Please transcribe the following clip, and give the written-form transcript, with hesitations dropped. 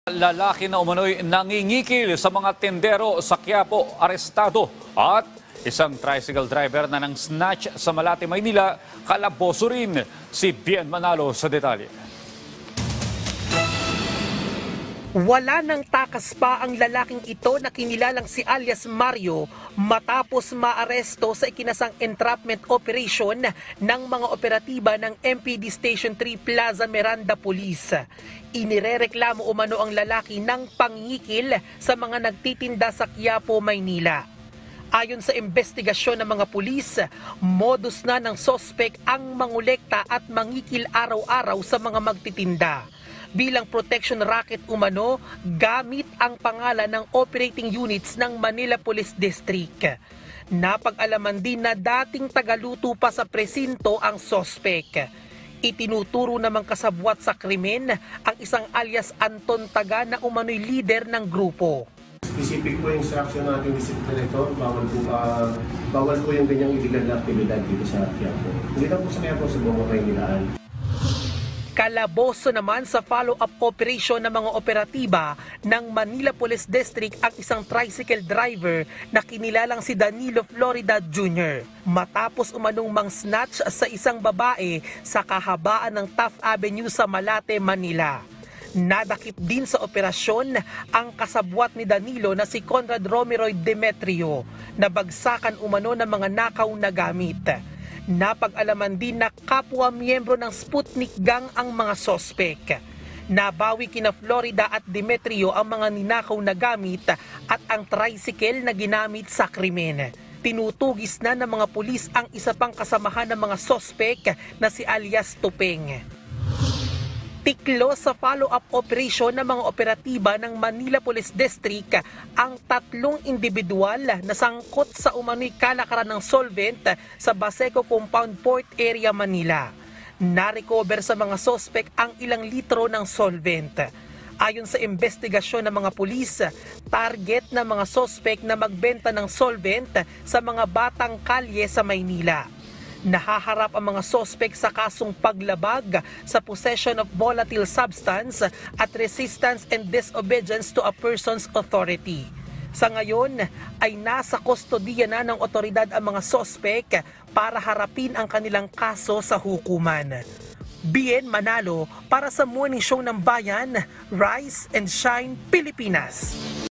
Lalaki na umano'y nangingikil sa mga tendero sa Quiapo, arestado. At isang tricycle driver na nang snatch sa Malate, Maynila, kalaboso rin. Si Bien Manalo sa detalye. Wala nang takas pa ang lalaking ito na kinilalang si alias Mario matapos maaresto sa ikinasang entrapment operation ng mga operatiba ng MPD Station 3 Plaza Miranda Police. Inirereklamo umano ang lalaki ng pangingikil sa mga nagtitinda sa Quiapo, Maynila. Ayon sa investigasyon ng mga pulis, modus na ng sospek ang mangolekta at mangikil araw-araw sa mga magtitinda. Bilang protection racket umano, gamit ang pangalan ng operating units ng Manila Police District. Napag-alaman din na dating tagaluto pa sa presinto ang sospek. Itinuturo namang kasabwat sa krimen ang isang alias Anton Taga na umano'y leader ng grupo. Specific po yung instruction ng ating district director, bawal po yung ganyang illegal na aktibidad dito sa Quiapo. Hindi lang po sa Quiapo, sa buong Maynilaan. Kalaboso naman sa follow-up operation ng mga operatiba ng Manila Police District ang isang tricycle driver na kinilalang si Danilo Florida Jr. matapos umanong mang-snatch sa isang babae sa kahabaan ng Taft Avenue sa Malate, Manila. Nadakip din sa operasyon ang kasabwat ni Danilo na si Conrad Romeroy Demetrio na bagsakan umano ng mga nakaw na gamit. Napag-alaman din na kapwa miyembro ng Sputnik Gang ang mga sospek. Nabawi kina Florida at Demetrio ang mga ninakaw na gamit at ang tricycle na ginamit sa krimen. Tinutugis na ng mga pulis ang isa pang kasamahan ng mga sospek na si alias Tupeng. Tiklo sa follow-up operation ng mga operatiba ng Manila Police District ang tatlong individual na sangkot sa umano'y kalakaran ng solvent sa Baseco Compound Port Area, Manila. Na-recover sa mga sospek ang ilang litro ng solvent. Ayon sa investigasyon ng mga pulis, target ng mga sospek na magbenta ng solvent sa mga batang kalye sa Maynila. Nahaharap ang mga sospek sa kasong paglabag sa possession of volatile substance at resistance and disobedience to a person's authority. Sa ngayon ay nasa kustodiya na ng otoridad ang mga sospek para harapin ang kanilang kaso sa hukuman. Bien Manalo para sa Morning Show ng Bayan, Rise and Shine, Pilipinas.